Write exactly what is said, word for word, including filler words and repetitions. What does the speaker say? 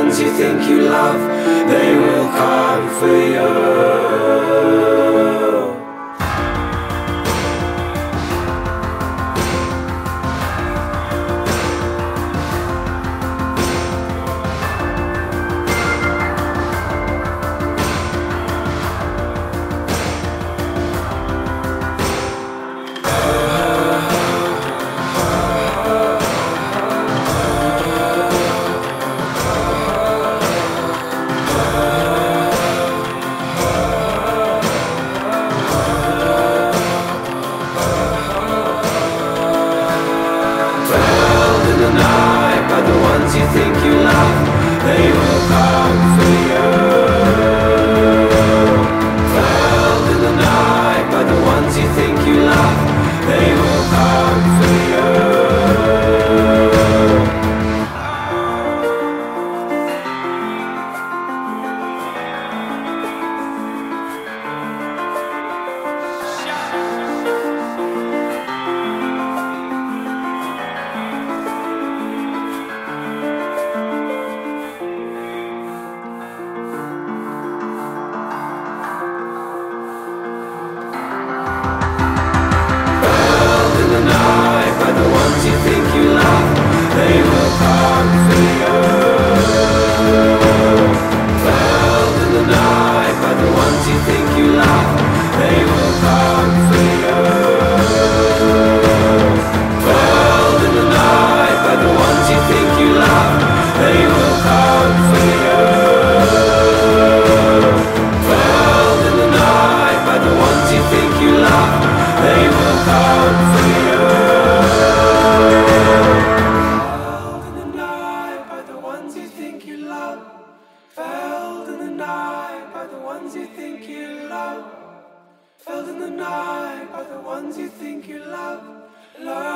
ones you think you love, they will come for you. You think you love, they will come for you. Felled in the night by the ones you think you love, they will come for you. You think you love, they will come for you. Felled in the night by the ones you think you love, they will come for you. Felled in the night by the ones you think you love, they will come for you. Felled in the night by the ones you think you love, they will come for you. Felled in the night by the ones you think you love. Felled in the night by the ones you think you love. Felled in the night by the ones you think you love. Love.